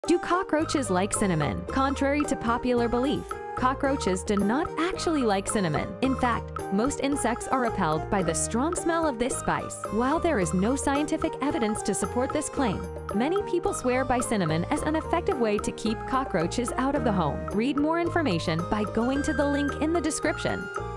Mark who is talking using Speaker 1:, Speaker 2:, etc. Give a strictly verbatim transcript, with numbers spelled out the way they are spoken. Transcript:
Speaker 1: Do cockroaches like cinnamon? Contrary to popular belief, cockroaches do not actually like cinnamon. In fact, most insects are repelled by the strong smell of this spice. While there is no scientific evidence to support this claim, many people swear by cinnamon as an effective way to keep cockroaches out of the home. Read more information by going to the link in the description.